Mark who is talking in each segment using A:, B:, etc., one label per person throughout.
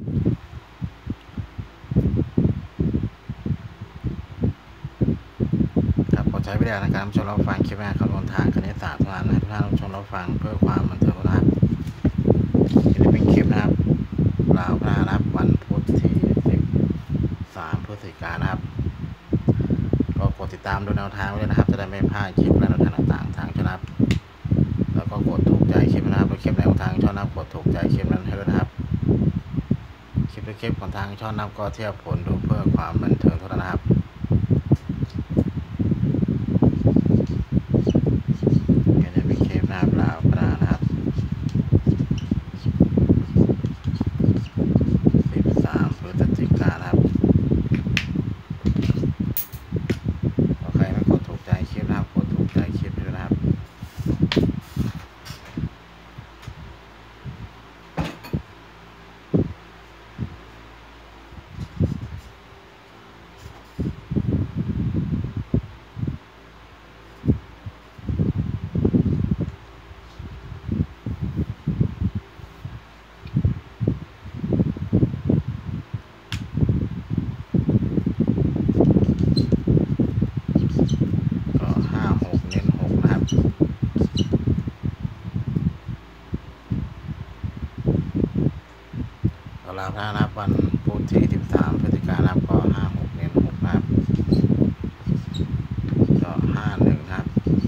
A: ครับขอใช้วิดีโอในการชมรับฟังคลิปแรกคำนวณทางคณิตศาสตร์นะให้ทุกท่านชมรับฟังเพื่อความบันเทิงนะครับนี่เป็นคลิปนะครับลาวพนะครับวันพุธที่13 พฤศจิกายนนะครับก็กดติดตามดูแนวทางไว้เลยนะครับจะได้ไม่พลาดคลิปและแนวทางต่างๆทางช่องนะครับแล้วก็กดถูกใจคลิปนะครับคลิปแนวทางช่องนะครับกดถูกใจคลิปนั้นให้ด้วยนะครับคลิปของทางช่องนะครับก็เทียบผลดูเพื่อความบันเทิงเท่านั้นนะครับนี่เป็นคลิปนะครับลาวพนะครับ13 พฤศจิกายนนะครับใครไม่กดถูกใจคลิปนะครับกดถูกใจคลิปด้วยนะครับลาวนะครับวันพุธที่13 พฤศจิกายนนะครับก็56 เน้น 6นะครับก็51นะครับ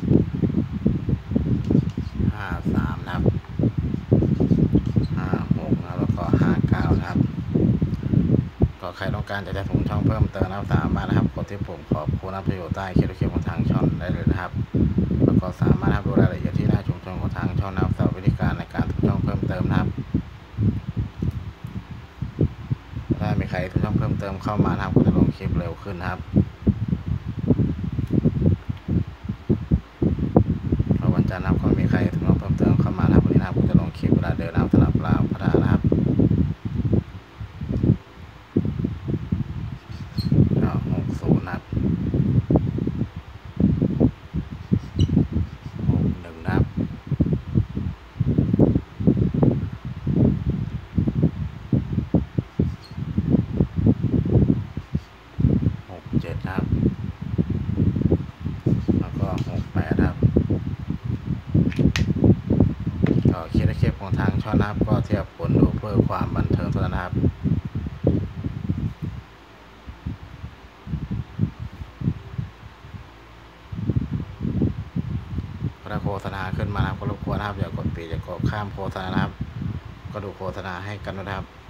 A: 53นะครับ56นะครับแล้วก็59นะครับก็ใครต้องการจะถุงช่องเพิ่มเติมนะครับสามารถนะครับกดที่ปุ่มขอบคุณนะประโยชน์ใต้คลิปของทางช่องได้เลยนะครับแล้วก็สามารถดูรายละเอียดที่หน้าชุมชนของทางช่องนะครับสำหรับวิธีการในการถุงช่องเพิ่มเติมนะครับถ้ามีใครถุงช่องเพิ่มเติมเข้ามานะครับก็จะลงคลิปเร็วขึ้นนะครับวันจันทร์นะครับก็มีใครถุงช่องเพิ่มเติมเข้ามานะครับวันนี้นะครับก็จะลงคลิปเวลาเดินนะครับสำหรับลาวพัฒนานะครับ60นะครับ61นะครับ67นะครับแล้วก็68ครับก็คลิปของทางช่องนะครับก็เทียบผลดูเพื่อความบันเทิงเท่านั้นนะครับถ้าโฆษณาขึ้นมานะครับก็รบกวนนะครับอย่ากดปิดอย่ากดข้ามโฆษณานะครับก็ดูโฆษณาให้กันนะครับ